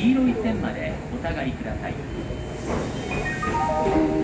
黄色い線までお下がりください。